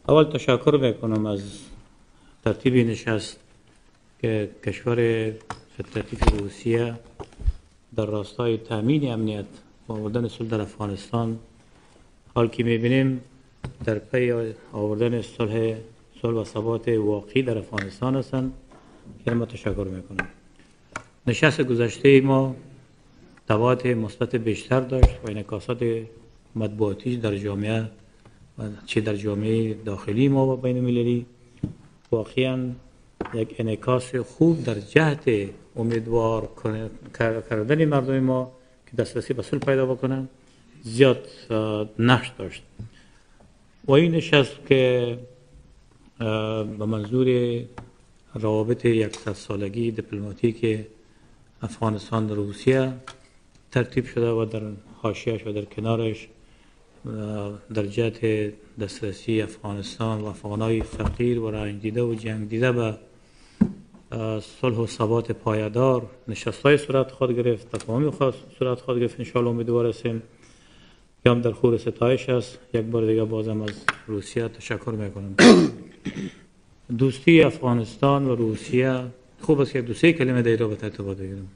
اول تشکر میکنم از ترتیب نشست که کشور فدراتیو روسیه در راستای تامین امنیت و آوردن صلح در افغانستان، حال که میبینیم در پی آوردن صلح و ثبات واقعی در افغانستان هستند، که ما تشکر میکنم. نشست گذشته ما تبعات مثبت بیشتر داشت و انعکاسات مطبوعاتیش در جامعه و چه در جامعه داخلی ما و بین المللی واقعا یک انعکاس خوب در جهت امیدوار کردن مردم ما که دسترسی به صلح پیدا بکنن زیاد نقش داشت. و این نشست که به منظور روابط 100 سالگی دیپلماتیک افغانستان در روسیه ترتیب شده و در حاشیه‌اش و در کنارش در جهت دسترسی افغانستان و افغانای فقیر و رنج دیده و جنگ دیده به صلح و ثبات پایدار نشست‌های صورت خواهد گرفت، تفاهمی صورت خواهد گرفت. انشاءالله امیدوار هستیم که هم در خور ستایش است. یک بار دیگه بازم از روسیه تشکر میکنم. دوستی افغانستان و روسیه خوب است که دو سه کلمه در این رابطه ارتباط بگیرم.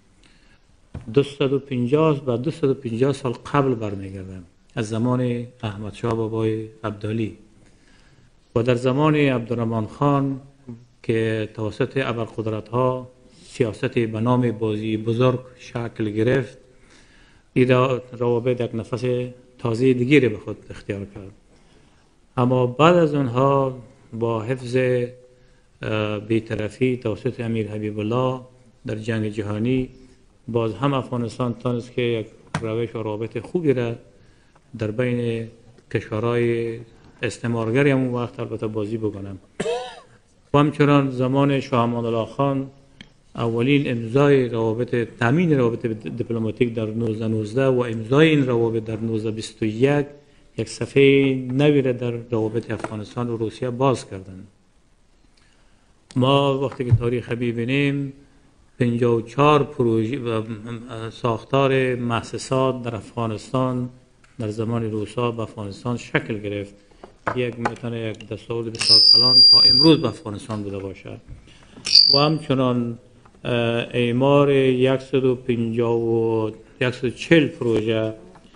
250 سال قبل برمیگردم، از زمان احمد شاه بابای عبدالی و در زمان عبدالرحمن خان که توسط ابرقدرت‌ها سیاست به نام بازی بزرگ شکل گرفت، این روابط یک نفس تازه دیگری به خود اختیار کرد. اما بعد از اونها با حفظ بی‌طرفی توسط امیر حبیب الله در جنگ جهانی باز هم افغانستان تانست که یک روش و روابط خوبی را در بین کشورهای استعمارگری همون وقت البته بازی بکنم. و همچنان زمان شاه امان الله خان اولین امضای روابط تامین روابط دیپلماتیک در 1919 و امضای این روابط در 1921 یک صفحه نوی را در روابط افغانستان و روسیه باز کردند. ما وقتی که تاریخ ببینیم 54 پروژه و ساختار مؤسسات در افغانستان در زمان روسا به افغانستان شکل گرفت. یک میتونه یک دستاورد بسیار کلان تا امروز به افغانستان بوده باشد. و همچنان اعمار 140 پروژه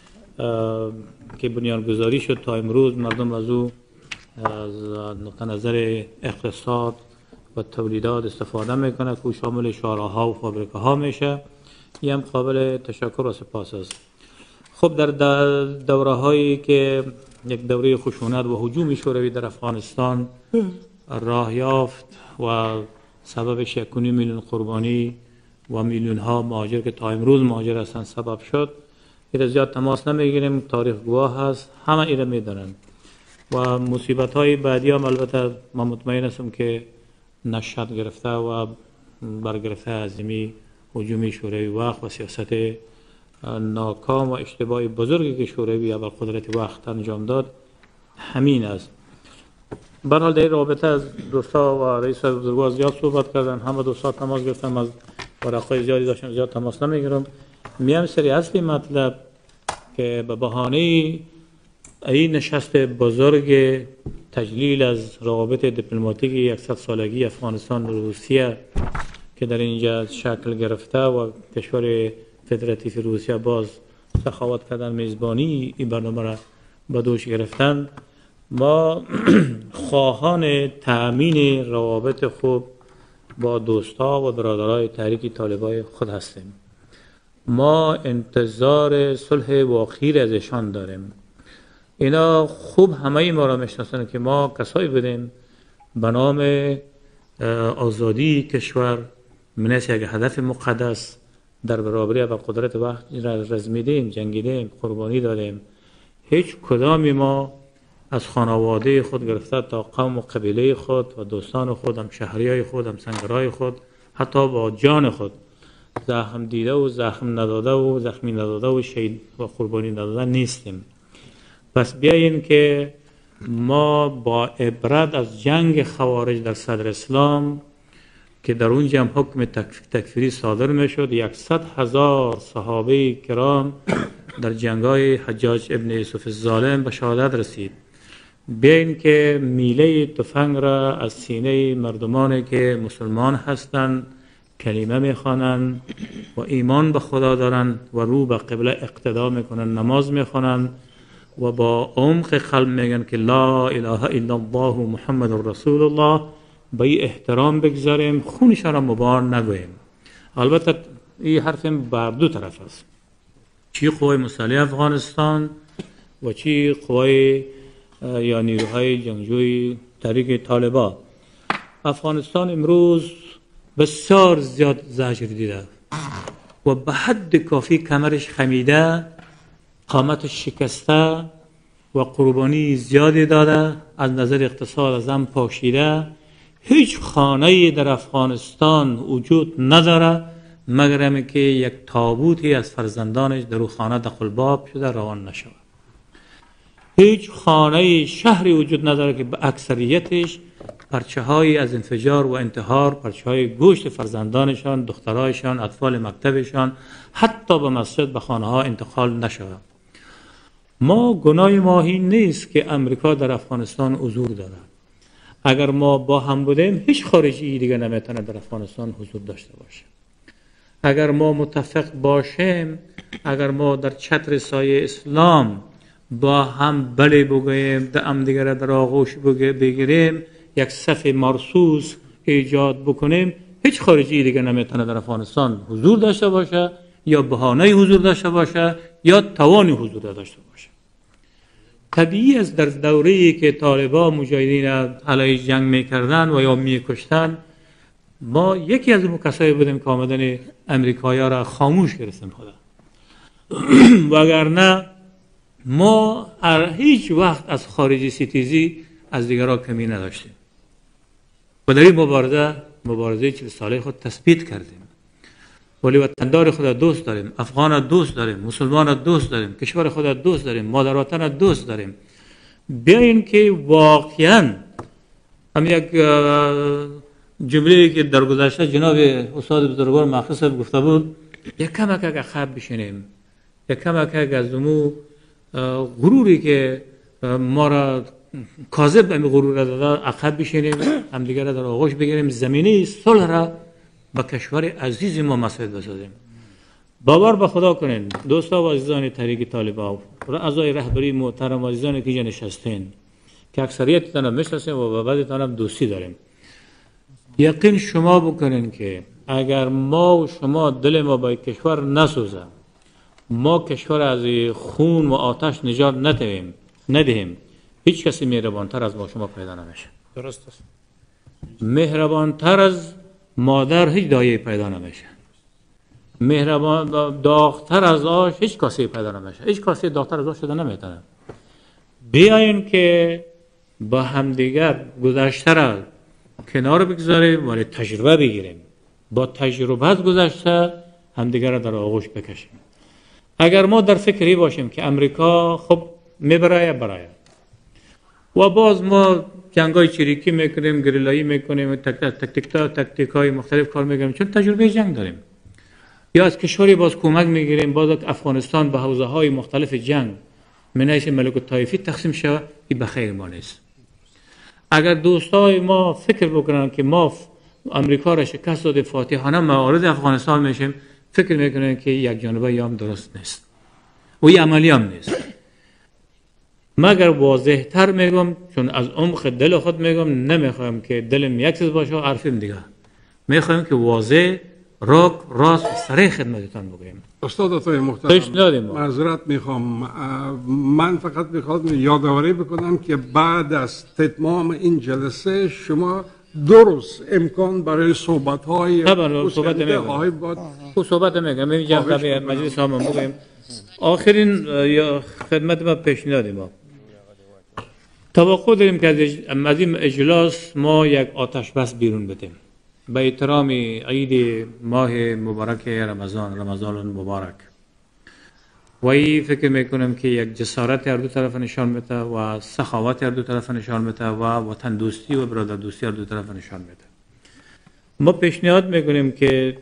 که بنیانگذاری شد تا امروز مردم از او از نقطه نظر اقتصاد و تولیدات استفاده میکنه که شامل شاهراها و فابریکه ها میشه. این هم قابل تشکر و سپاس است. خب در دوره هایی که یک دوره خشونت و هجوم شوروی در افغانستان راه یافت و سببش 1.5 میلیون قربانی و میلیون ها مهاجر که تا امروز مهاجر هستند سبب شد، این زیاد تماس نمیگیریم، تاریخ گواه هست، همه این میدونن. و مصیبت های بعدی هم البته من مطمئن هستم که نشأت گرفته و برگرفته از این هجوم شوروی وقت و سیاست ناکام و اشتباه بزرگی که شوروی یا قدرت وقت انجام داد همین است. به هر حال در این رابطه از دوستا و رئیس بزرگوار زیاد صحبت کردن، همه دوستا تماس گرفتم، از ورقای زیادی داشتم، زیاد تماس نمیگیرم. میام سری اصلی مطلب که به بهانه این نشست بزرگ تجلیل از روابط دیپلماتیک 100 سالگی افغانستان و روسیه که در اینجا شکل گرفته و کشور فدراتیو روسیه باز سخاوت کردن میزبانی این برنامه را به دوش گرفتن، ما خواهان تأمین روابط خوب با دوستا و برادرای تحریک طالبای خود هستیم. ما انتظار صلح واقعی ازشان داریم. اینا خوب همه ما را میشناسند که ما کسایی بودیم به نام آزادی کشور منیس یک هدف مقدس در برابری و قدرت وقت را رزمیدیم، جنگیدیم، قربانی دادیم. هیچ کدامی ما از خانواده خود گرفته تا قوم و قبیله خود و دوستان خود، هم شهریای خود، هم سنگرای خود، حتی با جان خود زخم دیده و زخم نداده و زخمی نداده و شهید و قربانی نداده نیستیم. پس بیاییم که ما با عبرت از جنگ خوارج در صدر اسلام که در اونجا هم حکم تکفیری صادر می شد، 100,000 صحابه کرام در جنگای حجاج ابن یوسف الظالم به شهادت رسید بیاین که میله تفنگ را از سینه مردمانی که مسلمان هستند، کلمه میخوانند و ایمان به خدا دارند و رو به قبله اقتدا میکنند، نماز میخوانند و با عمق قلب میگن که لا اله الا الله محمد رسول الله، به این احترام بگذاریم، خونش را مبار نگوییم. البته این حرف بر دو طرف است، چی قوای مسلح افغانستان و چی قوای یا نیروهای جنگجوی تحریک طالبان. افغانستان امروز بسیار زیاد زجر دیده و به حد کافی کمرش خمیده، قامتش شکسته و قربانی زیادی داده، از نظر اقتصاد از هم پاشیده. هیچ خانه‌ای در افغانستان وجود نداره مگر اینکه یک تابوتی از فرزندانش در او خانه دخل باب شده روان نشود. هیچ خانه شهری وجود نداره که به اکثریتش پرچه های از انفجار و انتحار، پرچه های گوشت فرزندانشان، دخترایشان، اطفال مکتبشان، حتی به مسجد به خانه ها انتقال نشود. ما گناه ما این نیست که امریکا در افغانستان حضور داره. اگر ما با هم بودیم هیچ خارجی دیگه نمیتونه در افغانستان حضور داشته باشه. اگر ما متفق باشیم، اگر ما در چتر سایه اسلام با هم بله بگوییم، هم دیگر در آغوش بگیریم، یک صف مرصوص ایجاد بکنیم، هیچ خارجی دیگه نمیتونه در افغانستان حضور داشته باشه یا بهانه حضور داشته باشه یا توان حضور داشته باشه. طبیعی است در دوره‌ای که طالبان مجاهدین علیه جنگ میکردن و یا میکشتن، ما یکی از اون کسایی بودیم که آمدن امریکایی‌ها را خاموش کردیم خدا. وگرنه ما هیچ وقت از خارجی ستیزی از دیگران کمی نداشتیم و در این مبارزه 40 ساله خود تثبیت کردیم. ولی وطندار خود دوست داریم، افغان دوست داریم، مسلمان دوست داریم، کشور خود دوست داریم، مادر وطن دوست داریم. بیاین که واقعا هم یک جمله‌ای که در گذشته جناب استاد بزرگوار مخلص گفته بود، یک کمک عقب بشینیم، یک کمک از اون غروری که ما را کاذب به غرور داده عقب بشینیم، هم دیگر را در آغوش بگیریم، زمینه صلح را با کشور عزیز ما مساعد بسازیم. باور به خدا کنین دوستا و عزیزان تحریک طالبان و اعضای رهبری محترم و عزیزانی که اینجا نشستین که اکثریتتان میشناسیم و با بعضیتان هم دوستی داریم، یقین شما بکنین که اگر ما و شما دل ما با کشور نسوزه، ما کشور از خون و آتش نجات ندهیم، هیچ کسی مهربانتر از ما شما پیدا نمیشه. درست است. مهربانتر از مادر هیچ دایه پیدا نمیشه. مهربان داغتر از آش هیچ کسی پیدا نمیشه. هیچ کسی داغتر از آش شده نمیتونه. بیاین که با همدیگر گذشته را کنار بگذاریم ولی تجربه بگیریم. با تجربه از گذشته همدیگر را در آغوش بکشیم. اگر ما در فکری باشیم که امریکا خب برای و باز ما جنگای چریکی میکنیم، گریلایی میکنیم، تکتیکای مختلف کار میکنیم چون تجربه جنگ داریم، یا از کشوری باز کمک میگیریم، باز افغانستان به حوزه های مختلف جنگ منیس ملک الطایفی تقسیم شود، این به خیر ما نیست. اگر دوستای ما فکر بکنن که ما امریکا را شکست داده فاتحانه موارد افغانستان میشیم، فکر میکنن که یک جانبه یا هم درست نیست و این عملی هم نیست. مگر واضح تر میگم، چون از عمق دل خود میگم، نمیخوایم که دلم یک چیز باشه و حرفم دیگه، میخوایم که واضح راست و صریح خدمتتان بگویم. استادتای محترم معذرت میخوام، من فقط میخوام یادآوری بکنم که بعد از تمام این جلسه شما درست امکان برای صحبت های صحبت میگم اینجا در مجلس هم بگیم. آخرین خدمت ما پیشنهاد ما توقع داریم که از این اجلاس ما یک آتش بس بیرون بدیم به احترام عید ماه مبارک رمضان مبارک. و این فکر میکنم که یک جسارت هر دو طرف نشان میده و سخاوت هر دو طرف نشان میده و وطن دوستی و برادر دوستی هر دو طرف نشان میده. ما پیشنهاد میکنیم که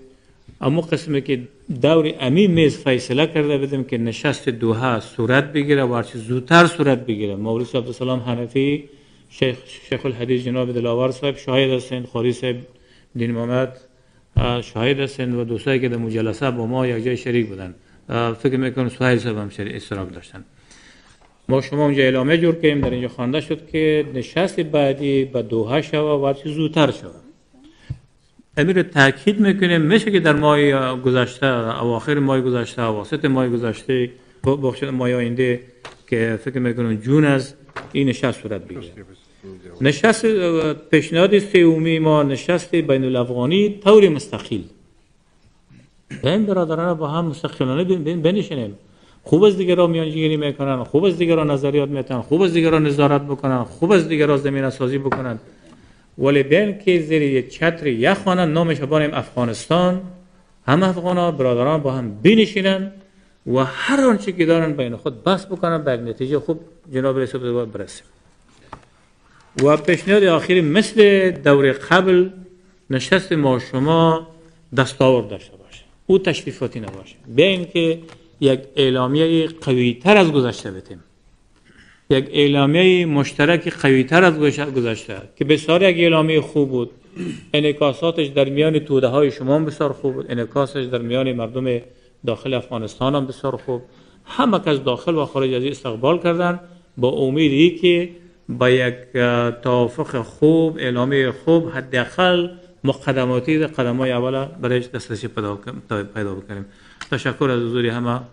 اما قسمی که دور امی میز فیصله کرده بدیم که نشست دوحه صورت بگیره و هرچی زودتر صورت بگیره. مولوی صاحب عبدالسلام حنفی، شیخ الحدیث جناب دلاور صاحب شاهد هستند، خاری صاحب دین محمد شاهد هستند و دوستایی که در مجلسه با ما یک جای شریک بودن. فکر میکنم سهیل صاحب هم اشتراک داشتن. ما شما اونجا اعلامیه جور کردیم، در اینجا خوانده شد که نشست بعدی به دوحه شوه و هرچی زودتر شوه. امیر تاکید میکنیم میشه که در ماه گذشته، اواخر ماه گذشته، اواسط ماه گذشته، بخشید ماه آینده که فکر میکنم جون از این نشست صورت بگیره. نشست پیشنهاد سومی ما نشست بین الافغانی طور مستقل. این برادران با هم مستقلانه بنشینیم. خوب از دیگران میانجیگری میکنن، خوب از دیگران نظریات میتن، خوب از دیگران نظارت بکنن، خوب از دیگران زمینه سازی بکنن. ولی بین که زیر یک چتر یک خانه نامش بانیم افغانستان، هم افغانا برادران با هم بنشینن و هر آنچه که دارن بین خود بحث بکنن به نتیجه خوب جناب رئیس الوزراء برسیم. و پیشنهاد آخری مثل دور قبل نشست ما شما دستاورد داشته باشه، او تشریفاتی نباشه. بین که یک اعلامیه قوی تر از گذشته بتیم، یک اعلامیه مشترک قوی تر از گذشته که بسیار یک اعلامیه خوب بود، انعکاساتش در میان توده های شما هم بسیار خوب بود، انعکاسش در میان مردم داخل افغانستان هم بسیار خوب. همه کس داخل و خارج از استقبال کردن با امیدی که با یک توافق خوب، اعلامیه خوب، حداقل مقدماتی قدم‌های اول برایش دسترسی پیدا بکنیم. تشکر از حضور همه.